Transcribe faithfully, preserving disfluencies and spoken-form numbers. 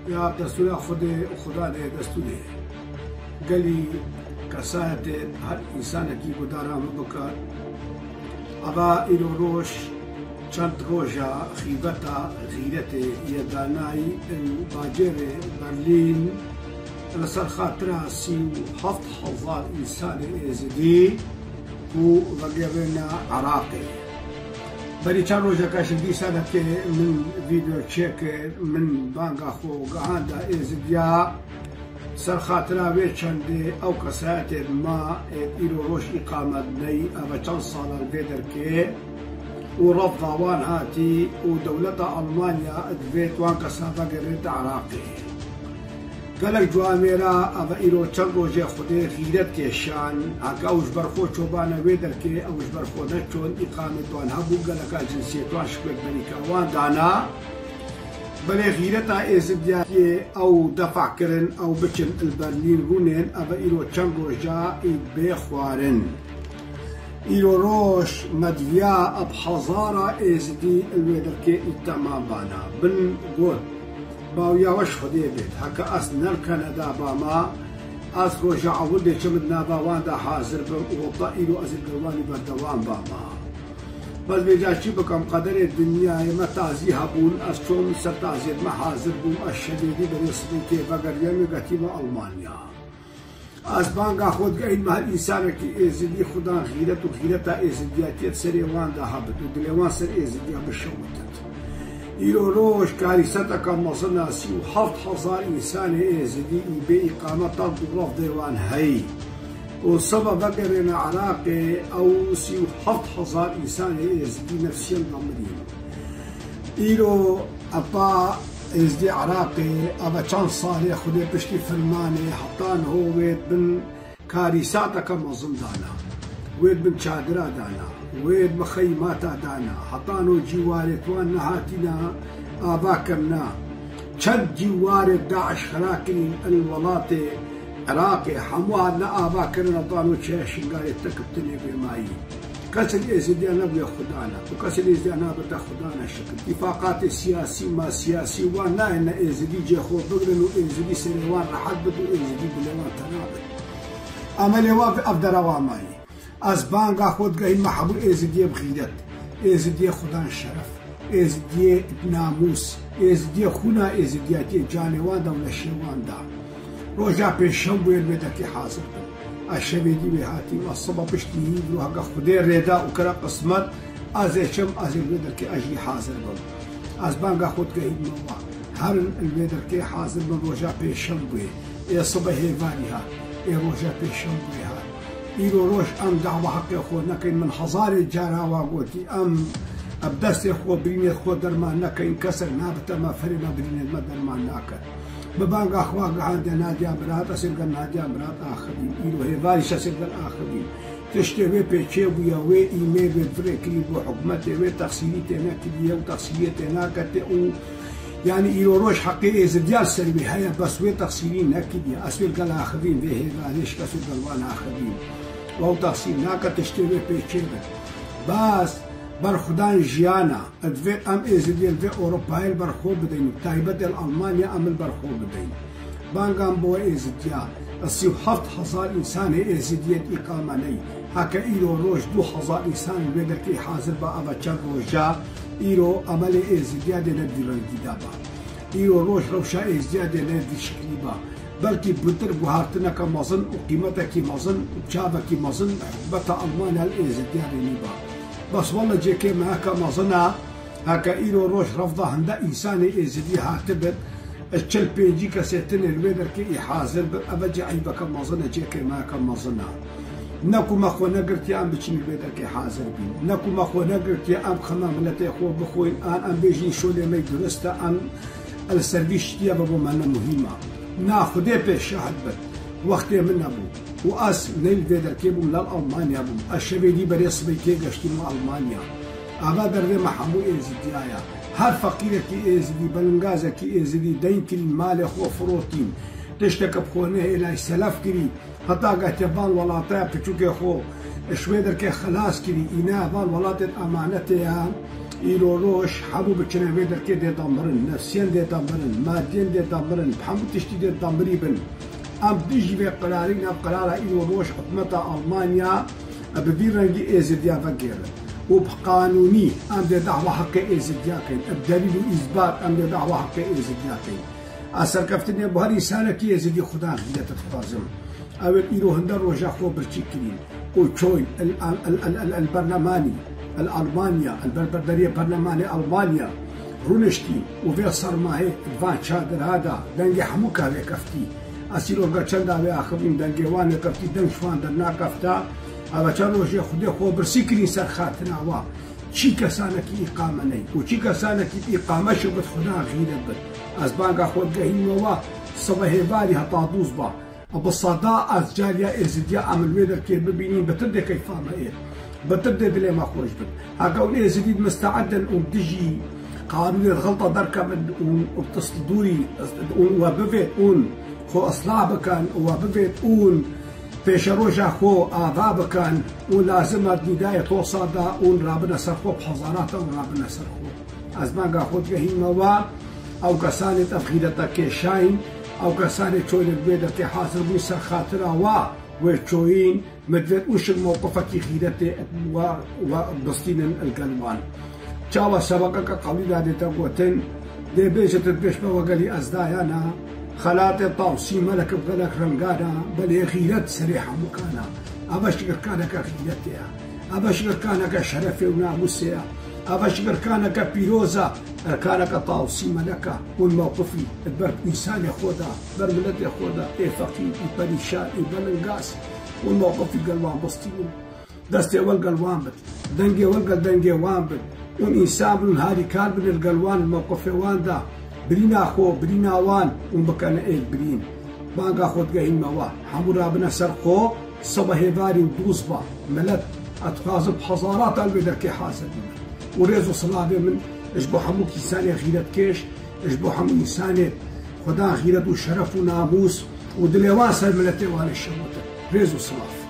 یا دستور خود خدا ده دستوره گلی کسایت هر انسان کی گدارا بکر اما ایرو روش چند روزا خیبتا غیرت یدانای باجر برلین لسر خاطر سی و هفت هزار انسان ازدی و وگرنا عراقی بری چند روزا کاشدی سنه که من ویدیو چک من بانگا خو گهاندا ازدیا سر خاطر وی چند او کسایت ما ایرو روش اقامت نی اما چند سال البدر که ورفض وان هاتي ودولة ألمانيا ادفيت وان كسافة قريت عراقي قالك جواميرا أبا إيرو تشنغو جي خدي غيرت كيشان هكا أوش برخو شوبانا ويدر كي أوش برخو نتشون إقامة وان هبو قالك جنسيت وان شكوك بريكا وان دانا بلي غيرتا إزبياتي أو دفع كرن أو بچن البرلين رونين أبا إيرو تشنغو جا إبي خوارن ایرو روش مدویا اب هزارا ازدی الویدر که اتمام بانا بن گود باویا وش خودی بید هکا اس نر کانادا باما از روش عول دی چمد ناباوان دا حاضر بم وطا ایرو از الگوانی بردوان باما بس بیجا چی بکم قدر دنیا ما تازی هبون از چون سر تازید ما حاضر بوم از شدیدی برسدی که بگر یمی گتیم المانیا از بانگا خود این مهر انسان کی ازدی خدا غیرت و غیرت ازدیاتیت سری وان ده هبت و دلوان سر ازدیا بشوتت ایرو روش کاریستا کا مصنع سی و هفت هزار انسان ازدی به اقامت الضراف دیوان هی و سبب بقرنا عراق او سی و هفت هزار انسان ازدی نفسيا ضمنين ایرو اپا ازدي عراقي أبا چند صالح خدي بشتي فرماني حطان هو ويد بن كاريساتا كم أظن دانا ويد بن شادرا دانا ويد مخيماتا دانا حطانو جوارت وان نهاتنا آباكمنا چند جوارت داعش خلاكين الولاطي عراقي حموها آباكرنا طانو شاشنقاية تكبتني بمايي كسر ازدي انا بيا خدانا وكسر ازدي انا بتا خدانا الشكل اتفاقات السياسي ما سياسي وانا ان ازدي جي خو بغلنو ازدي سنوان راح بدو ازدي بلوان تنابل عملي واف افدر واماي از بانغا خود غي محبوب ازدي بخيدت ازدي خدان شرف ازدي ناموس ازدي خونا ازدياتي جانوان دا ولا شيوان دا روجا بيشم ويل بدك حاضر الشبيدي بهاتي والصبا بشتي وهكا خدي ريدا وكرا قسمت ازيشم ازي البدر كي اجي حاضر بل از بانغا خود قايد نوا هر البدر كي حاضر بل روجا بيشم بي يا صبا هيفانيها يا روجا بيشم بيها يرو روش ام دعوة حقي اخونا كاين من حزار الجارة واقوتي ام ابدس اخو بريني اخو درمان كاين كسر نابتا ما فرنا بريني ما درمان ناكا ببانغ اخواق عند نادي امرات اسرق نادي امرات اخرين ايرو هي فارش اسرق الاخرين تشتوي بيتشي ويا وي ايميل بالفريكلي بحكمته وي تفسيريته هناك دي وتفسيريته هناك او يعني ايرو روش حقي ازديال سلبي هيا بس وي تفسيرين هناك دي اسرق الاخرين به فارش اسرق الاخرين او تفسير هناك تشتوي بيتشي بس برخدان جيانا ادفي ام ازديال في اوروبا البرخو بدين تايبت الالمانيا ام البرخو بدين بانغام بو ازديا السيو حفت هزار انسان ازديات اقاماني هكا ايرو روش دو هزار انسان بدر كي حاضر با ابا چند روجا ايرو عمل ازديا دي ندلو ديدابا ايرو روش روشا ازديا دي ندي شكليبا بلكي بنتر بوهارتنا كمازن وقيمتها كمازن وشابا كمازن حبتا المانيا الازديا رينيبا بس والله جيكي معاك مازنا هكا ايرو روش رفضه عند انساني ازدي هاتبت الشل بيجي كسيتن الويدر كي حاضر ابجي عيبك مازنا جيكي معاك مازنا نكو مخو نقرت يا ام بتشني الويدر كي حاضر بين نكو مخو نقرت يا ام خنا ملتي خو بخوين ان ام بيجي شولي ما يدرست ام السيرفيس تيا بابو منا مهمه ناخذ بي شاهد بت وقت من ابو واس نيل فيدر كيبو لالمانيا بو الشبيدي بريس بيكي قشتي مع المانيا ابا در محمو ازديايا هر فقير كي ازدي بلنغازا كي ازدي دين كل مال خو فروتين تشتك بخونه الى سلف كري حتى قتبان ولا طيب تشوكي خو شويدر كي خلاص كري انا بان ولا امانتها إيرو روش حبو بچنه ويدر كي دي دامرن نفسيان دي دامرن مادين دي دامرن بحمو تشتي دي دامري بن ام ديجي في قرارين ام قرار إيرو روش حكومة ألمانيا ببيرنجي إيزيديا فاكير وبقانوني ام دي دعوة حق إيزيديا كين بدليل إثبات ام دي دعوة حق إيزيديا كين أسر كفتني بهاري سالة كي إيزيدي خدا غيلة تتفازم أول إيرو هندر روجا خو برشيكرين وشوين البرلماني الألمانيا البربردرية برلماني ألمانيا رونشتي وفي صرماهي فان شادر هذا دنجي حموكا في كفتي أسيرو قرشندا في آخرين دنجي وانا كفتي دنج شوان درنا كفتا أبا چاروشي خودي خو برسيكرين سر خاتنا وا چي كسانا كي إقامة ني وچي كسانا كي إقامة شو بد خدا غيرت بد أزبانقا خود قهين وا صباحي بالي هطا دوز با بصداء از جاريا إزديا عمل ويدر كي ببينين بتبدأ كيفاما إيه بتبدأ بلي ما خوش بد هاكاون إيه زديد مستعدا وبدجي قانون الغلطة دركا من وبتصدوري وبفت اون خو أصلاع بكان وبفت اون بيشروجا خو آذا بكان ولازمت نداية توصادا اون رابنا سرخو بحضاراتا ورابنا سرخو أزمان خود قهين موا أو كسانة أفخيدتا كيشاين أو كسانة شوين البيدر كي حاصل بي سر خاطرها وا وشوين مدفت وش الموقفة كي خيدتي وبسطين القلوان شاوى سبقك قبيلة دي تقوتن دي بيشة تدبش بوغلي أزدايانا خلاتي طاوسي ملك بغلق رنقانا بل خيرت سريحة مكانا أبشكر كانك خيرتها أبشكر كانك شرفي وناموسيا أبشكر كانك بيروزا كانك طاوسي ملكا والموقفي البرد إنسان يخودا برملت يخودا إيه فقير إيه بريشان إيه بلنقاس والموقفي قلوان بسطين دستي والقلوان بد دنجي والقل دنجي وان بد والإنسان من هاري كان من القلوان الموقفي وان دا برينا خو برينا وان ومبكان إيه برين بانقا خود قهين موان حمورا بنا سرقو صباحي باري ودوزبا ملت أتخاذ بحضارات البدر حاسدين وريزو صلاة من اشبو حمو كيساني غيرت كيش اشبو حمو إنساني خدا غيرت وشرف وناموس ودليوان سلملتي وان الشموتة ريزو صلاة